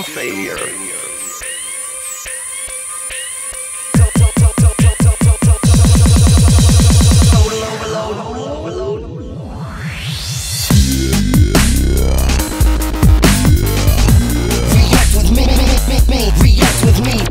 System failure. Total overload. React with me. React with me.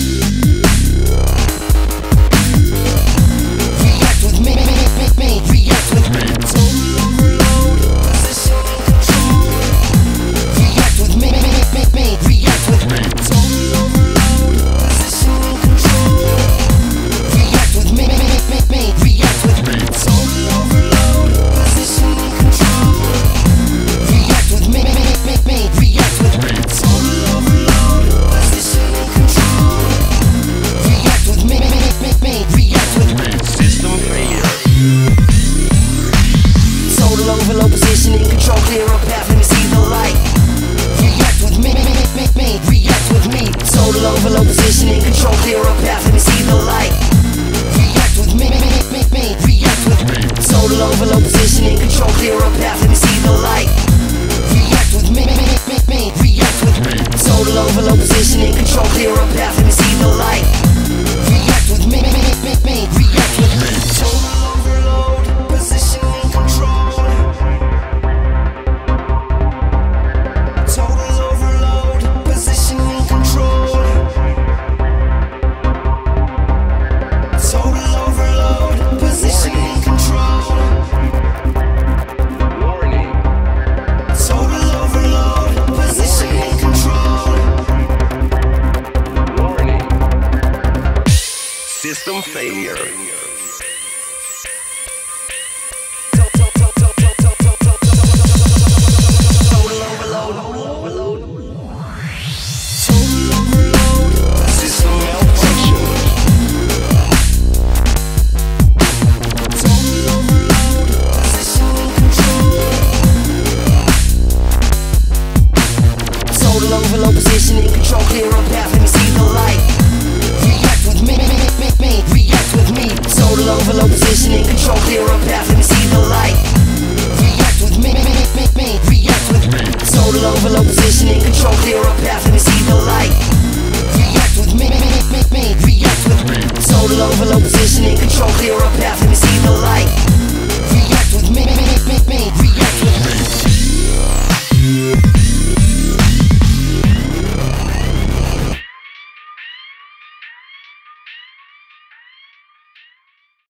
React with me. React with me. Total overload. Position and control. React with me. React with me. Total overload. Position and control. React with me. React with me. Total overload. Position and control. React with me. React with me. Total overload. Position and control. React with me. React with me. System failure. Total overload, position and control. Clear up path, let me see the light. React with me. React with me. Total overload, position and control. Clear up path, let me see the light. React with me. React with me. Total overload, position and control. Clear up path, let me see the light. React with me. React with me. Total overload, position and control. Clear up path, let me see the light. React with me. React with me. Total overload, position and control. Total overload, position and control. Total overload, position and control. Warning. Total overload, position and control. Warning. System failure. Total overload. Total overload. System malfunction. Total overload. Position and control. Total overload, position and control. Clear up path, let me see the light. React with me. React with me. Total overload, position and control. Clear up path, let me see the light. React with me. React with me. Total overload, position and control. Clear up path, let me see the light. React with me. React with me. Total overload, position and control. Clear up path, let me see the light. React with me.